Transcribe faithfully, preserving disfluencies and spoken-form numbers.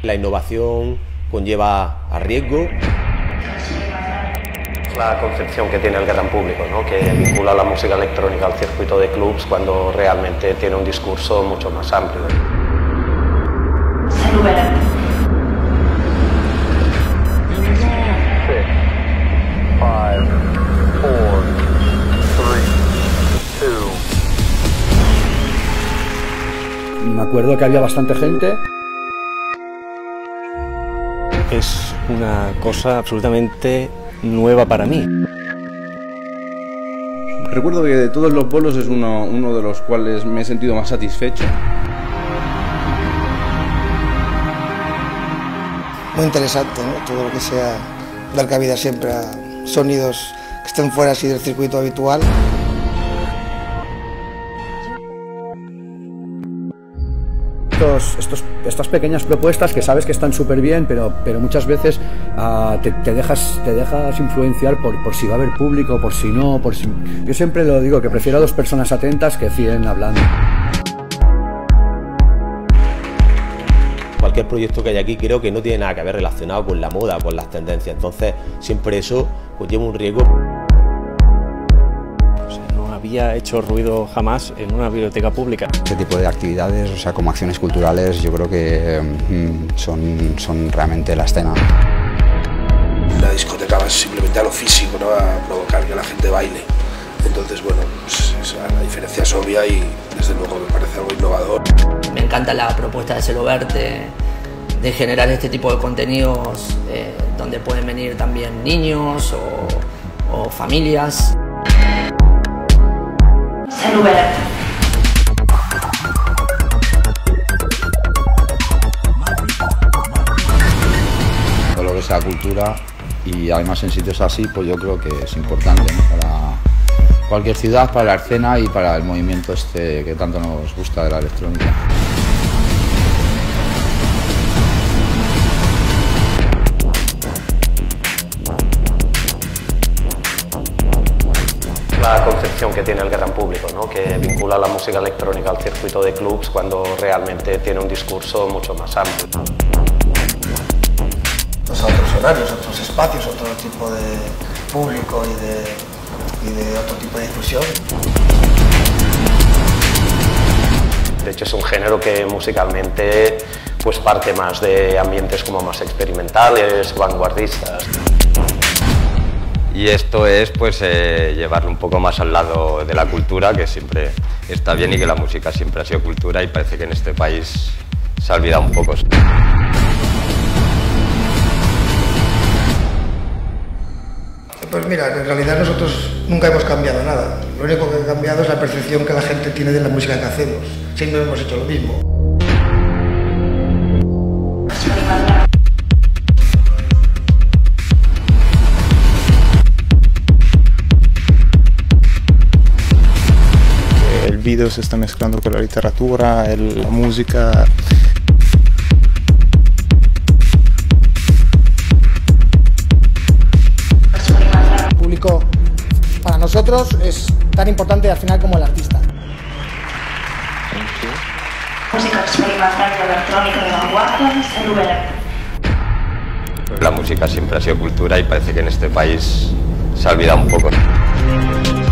La innovación conlleva a riesgo. La concepción que tiene el gran público, ¿no? Que vincula la música electrónica al circuito de clubs cuando realmente tiene un discurso mucho más amplio. Me acuerdo que había bastante gente. Es una cosa absolutamente nueva para mí. Recuerdo que de todos los bolos es uno, uno de los cuales me he sentido más satisfecho. Muy interesante, ¿no? Todo lo que sea dar cabida siempre a sonidos que estén fuera así del circuito habitual. Estos, estos, estas pequeñas propuestas que sabes que están súper bien, pero, pero muchas veces uh, te, te, dejas, te dejas influenciar por, por si va a haber público, por si no, por si... Yo siempre lo digo, que prefiero a dos personas atentas que cien hablando. Cualquier proyecto que hay aquí creo que no tiene nada que ver relacionado con la moda, con las tendencias, entonces siempre eso conlleva un riesgo. Había hecho ruido jamás en una biblioteca pública. Este tipo de actividades, o sea, como acciones culturales, yo creo que mm, son, son realmente la escena. La discoteca va simplemente a lo físico, ¿no? A provocar que la gente baile. Entonces, bueno, pues esa, la diferencia es obvia y desde luego me parece algo innovador. Me encanta la propuesta de Celoverte de generar este tipo de contenidos eh, donde pueden venir también niños o, o familias. Todo lo que sea cultura y además en sitios así, pues yo creo que es importante, ¿no? Para cualquier ciudad, para la escena y para el movimiento este que tanto nos gusta de la electrónica. La concepción que tiene el gran público, ¿no? Que vincula la música electrónica al circuito de clubs cuando realmente tiene un discurso mucho más amplio. Pues a otros horarios, otros espacios, otro tipo de público y de, y de otro tipo de difusión. De hecho es un género que musicalmente pues parte más de ambientes como más experimentales, vanguardistas. Y esto es pues eh, llevarlo un poco más al lado de la cultura, que siempre está bien y que la música siempre ha sido cultura y parece que en este país se ha olvidado un poco. Pues mira, en realidad nosotros nunca hemos cambiado nada. Lo único que ha cambiado es la percepción que la gente tiene de la música que hacemos. Siempre hemos hecho lo mismo. El video se está mezclando con la literatura, el, la música. El público para nosotros es tan importante al final como el artista. Música experimental y electrónica de vanguardia, Celoverte. La música siempre ha sido cultura y parece que en este país se ha olvidado un poco.